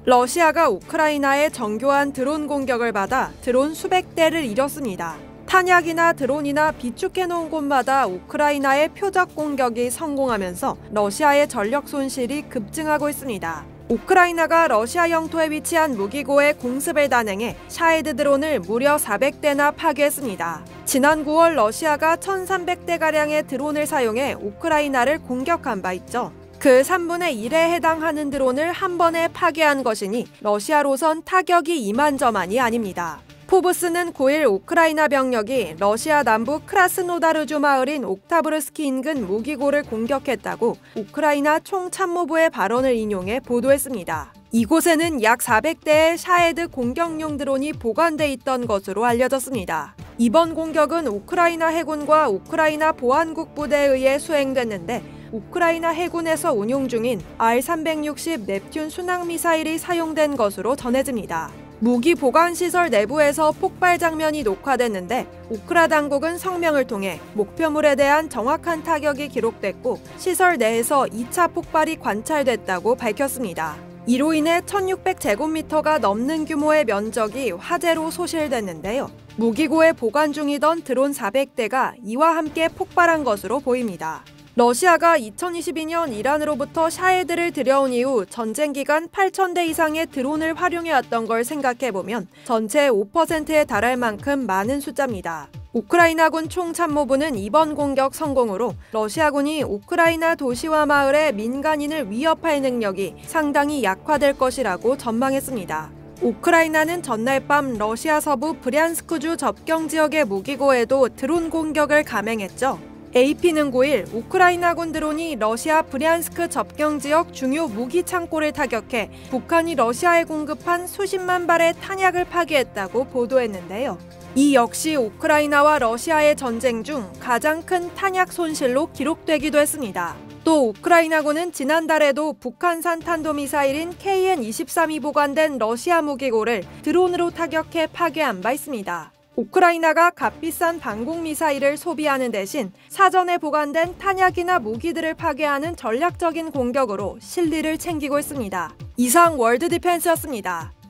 러시아가 우크라이나의 정교한 드론 공격을 받아 드론 수백 대를 잃었습니다. 탄약이나 드론이나 비축해놓은 곳마다 우크라이나의 표적 공격이 성공하면서 러시아의 전력 손실이 급증하고 있습니다. 우크라이나가 러시아 영토에 위치한 무기고에 공습을 단행해 샤헤드 드론을 무려 400대나 파괴했습니다. 지난 9월 러시아가 1,300대가량의 드론을 사용해 우크라이나를 공격한 바 있죠. 그 3분의 1에 해당하는 드론을 한 번에 파괴한 것이니 러시아로선 타격이 이만저만이 아닙니다. 포브스는 9일 우크라이나 병력이 러시아 남부 크라스노다르주 마을인 옥타브르스키 인근 무기고를 공격했다고 우크라이나 총참모부의 발언을 인용해 보도했습니다. 이곳에는 약 400대의 샤헤드 공격용 드론이 보관돼 있던 것으로 알려졌습니다. 이번 공격은 우크라이나 해군과 우크라이나 보안국 부대에 의해 수행됐는데 우크라이나 해군에서 운용 중인 R-360 넵튠 순항미사일이 사용된 것으로 전해집니다. 무기 보관시설 내부에서 폭발 장면이 녹화됐는데 우크라 당국은 성명을 통해 목표물에 대한 정확한 타격이 기록됐고 시설 내에서 2차 폭발이 관찰됐다고 밝혔습니다. 이로 인해 1,600제곱미터가 넘는 규모의 면적이 화재로 소실됐는데요. 무기고에 보관 중이던 드론 400대가 이와 함께 폭발한 것으로 보입니다. 러시아가 2022년 이란으로부터 샤헤드를 들여온 이후 전쟁 기간 8,000대 이상의 드론을 활용해왔던 걸 생각해보면 전체의 5%에 달할 만큼 많은 숫자입니다. 우크라이나군 총참모부는 이번 공격 성공으로 러시아군이 우크라이나 도시와 마을의 민간인을 위협할 능력이 상당히 약화될 것이라고 전망했습니다. 우크라이나는 전날 밤 러시아 서부 브리안스크주 접경 지역의 무기고에도 드론 공격을 감행했죠. AP는 9일 우크라이나군 드론이 러시아 브리안스크 접경 지역 중요 무기 창고를 타격해 북한이 러시아에 공급한 수십만 발의 탄약을 파괴했다고 보도했는데요. 이 역시 우크라이나와 러시아의 전쟁 중 가장 큰 탄약 손실로 기록되기도 했습니다. 또 우크라이나군은 지난달에도 북한산 탄도미사일인 KN-23이 보관된 러시아 무기고를 드론으로 타격해 파괴한 바 있습니다. 우크라이나가 값비싼 방공미사일을 소비하는 대신 사전에 보관된 탄약이나 무기들을 파괴하는 전략적인 공격으로 실리를 챙기고 있습니다. 이상 월드디펜스였습니다.